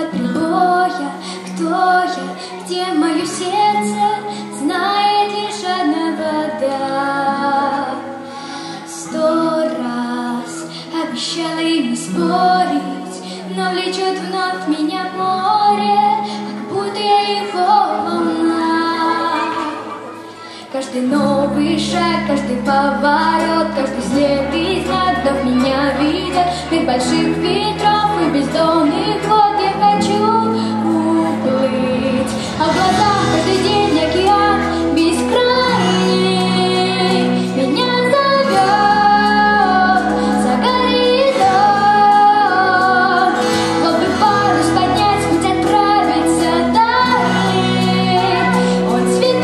от прибоя. Кто я, где мое сердце, знает лишь одна вода. 100 раз обещала им не спорить, но влечет вновь меня море, как будто я его волна. Каждый новый шаг, каждый поворот, каждый след и знак вновь меня видят. Мир больших ветров и бездонных вод я хочу уплыть, а в глазах каждый день океан бескрайний меня зовет за горизонт. Вот бы парус поднять, хоть отправиться далее, он свет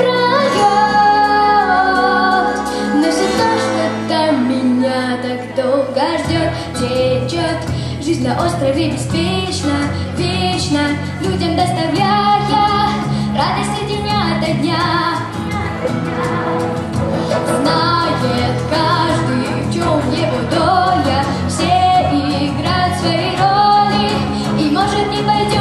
прольет. Но все то, что там меня так долго ждет, течет. Жизнь на острове беспечна, вечно, людям доставляя радости день ото дня. Знает каждый, в чем его доля, все играют свои роли, и может не пойдет.